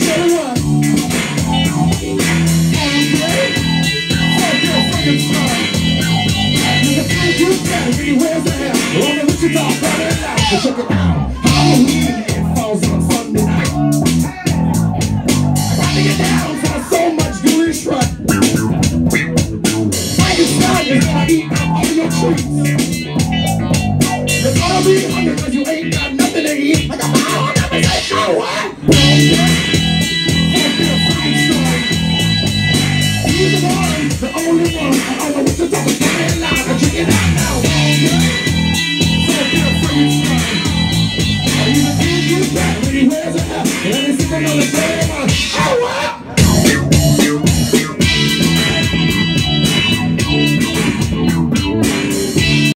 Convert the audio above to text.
Check it out. Halloween, it falls on Sunday night. Trying to get down for so much gooey strut. Frankenstein is gonna eat up all your treats. You're gonna be hungry cause you ain't got nothing to eat. Like a mile on every day. Oh, what? He's the one, the only one.